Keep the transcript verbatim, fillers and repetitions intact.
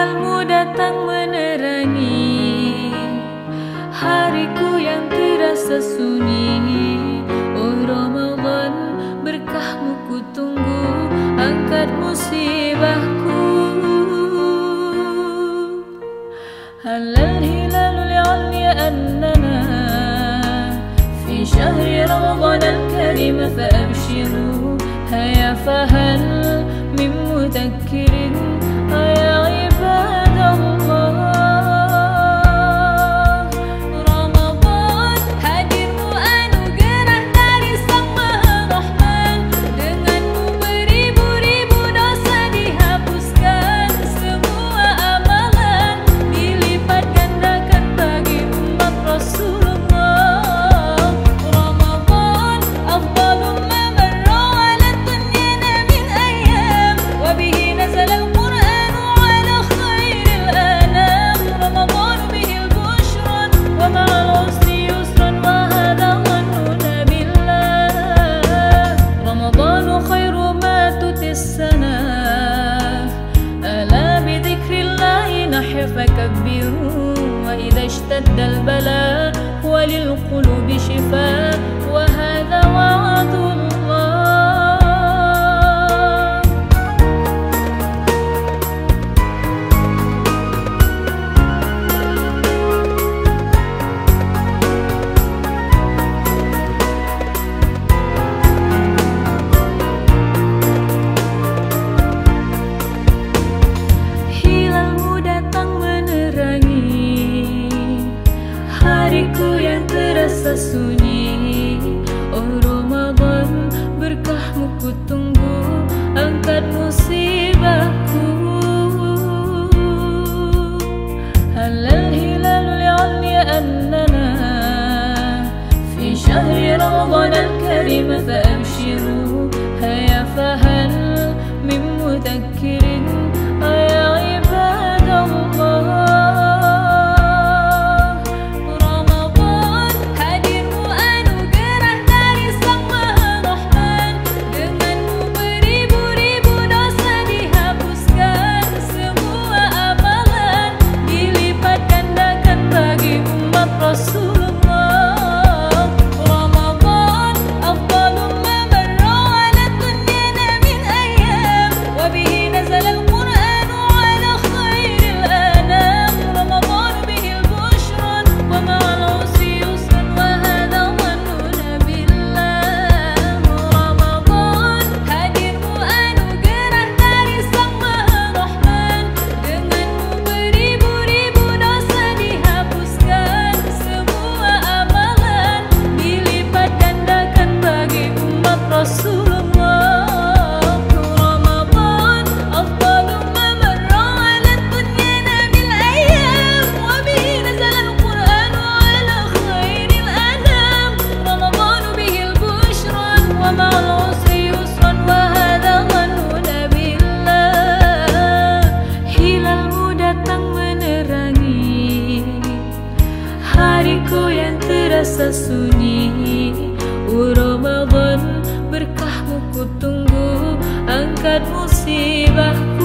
Hilalmu datang menerangi hariku yang terasa sunyi. Oh Ramadan, berkahmu ku tunggu, angkat musibahku. Halal hilalu li'alli annana fi syahri Ramadan al-karim fa'abshiru. Haya fahal min mudakkirin ya ibadallah. Ramadan, hadirmu anugerah dari Sang Maha Rahman. Denganmu beribu-ribu dosa dihapuskan, semua amalan dilipat gandakan bagi umat Rasulullah. Ramadan, afdalul ma marra ala dunyana min ayyam, wa bihi nazala al-Qur'an ala khairil anam. Ramadan bihi al-bushra wa ma'al usri yusran, wa hadha dhanuna billah. Ramadan khairu ma tutis sana, ala bi dhikrillahi nahya fakabbiru. Wa idha ishtadda al-bala wa lil qulubi shifa, wa hadha wa'dullah. Hilalmu datang menerangi hariku yang terasa sunyi. Oh Ramadan, berkahmu ku tunggu, angkat musibahku. Halal hilalu li'alli annana fi syahri Ramadan al-karim fa'abshiru. Haya fahal min mudakkirin ya ibadallah. Ramadan, hadirmu anugerah dari Sang Maha Rahman. Denganmu beribu-ribu dosa dihapuskan, semua amalan dilipat gandakan bagi umat Rasulullah. Ramadan, afdalul ma marra ala dunyana min ayyam, wa bihi nazala al-Qur'an ala khairil anam. Ramadan bihi al-bushra wa ma'al usri yusran, wa hadha dhanuna billah. Ramadan, hadirmu anugerah dari Sang Maha Rahman. Denganmu beribu-ribu dosa dihapuskan, semua amalan dilipat gandakan bagi umat Rasulullah. Ramadan, afdalul ma marra ala dunyana bil ayyam, wa bihi nazala al-Qur'an ala khairil anam. Ramadan bihi al-bushra wa ma'al usri yusran, wa hadha dhanuna billah. Hilalmu datang menerangi hariku yang terasa sunyi. Oh Ramadan, berkahmu ku tunggu, angkat musibahku.